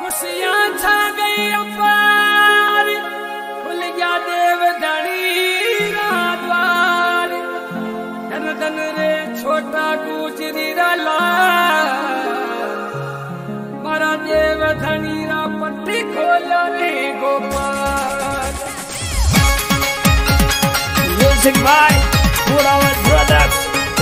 खुशियां छा गई अपार, खुल गया देव धनी द्वार। धन धन रे छोटा गुजरी रला, मारा देव धनी रा पट्टी खोला रे Gopal. Music by Puravat Brothers.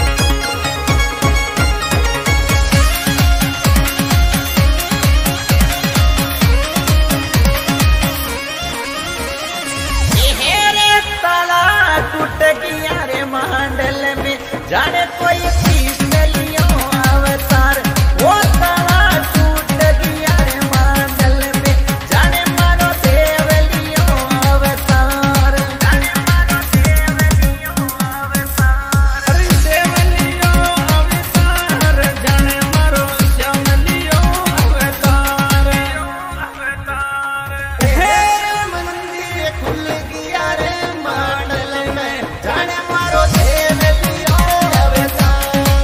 टूट गया रे मंडल में, जाने कोई लियो अवतार। वो ताला टूट गया रे मंडल में, जाने मारो देव लियो अवतार। जाने मारो देव लियो अवतार। अरे देव लियो अवतार, जाने मारो श्याम लियो अवतार। हे मंदिर खुल गया रे मंडल में, जाने मारो देव लियो अवतार।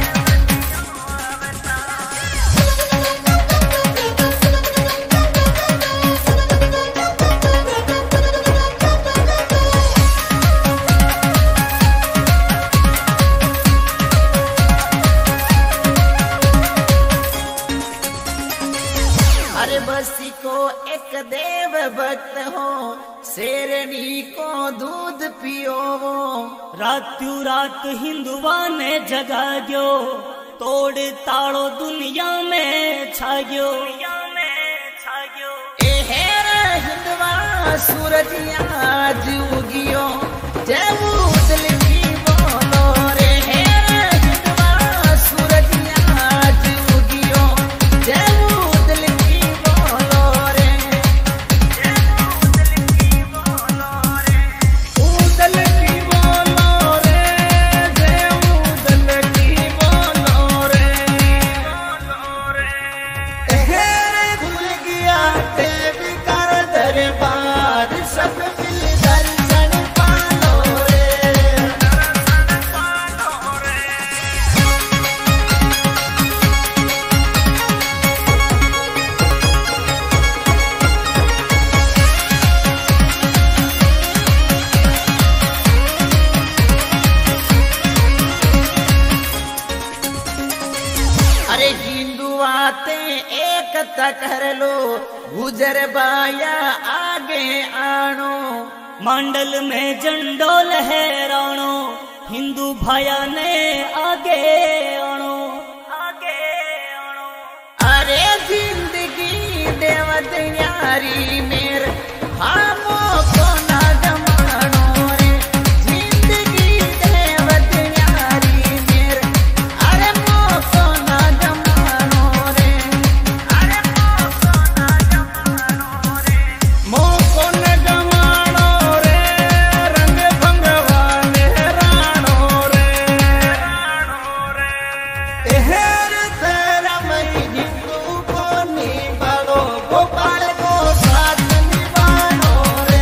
अरे बसी को एक देव भक्त हो, शेरनी को दूध पियो। रात्यो रात हिंदुआ ने जगा गयो, तोड़ ताड़ो दुनिया में छा गयो। ए हेर हिंदुआ सूरज आज उगियो, जय उदल की बोलो रे। हेर हिंदुआ सूरज आज उगियो, जय उदल की बोलो रे। जय उदल की बोलो रे। उदल की बोलो रे, जय उदल की बोलो रे। हेर खुल गया देव कर दरबार, सब मिल दर्शन पालो रे। अरे हिंदू आते एकता कर लो, गुजर बाया आगे आनो। मंडल में झंडो लहरानो, हिंदू भाया ने आगे आणो। अरे जिंदगी देवत न्यारी मेर, हमो को ना जमानो रे। जिंदगी देवत न्यारी मेर, अरे मो को ना जमानो रे। अरे मो को ना जमानो रे। मो को न गवानो रे, रंग भंगवान राणो रे। हेर धर्म हिंदू को निभाओ, गोपाल को साथ निभाओ रे।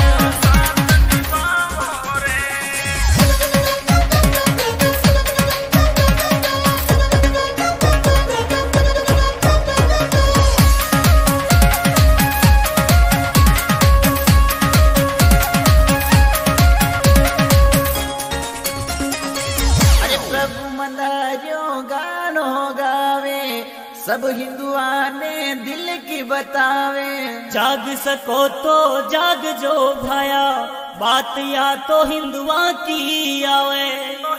अरे प्रभु मनायो गानो गावे, सब हिंदुआ ने दिल की बतावे। जाग सको तो जाग जो भाया, बात या तो हिंदुआ की आवे।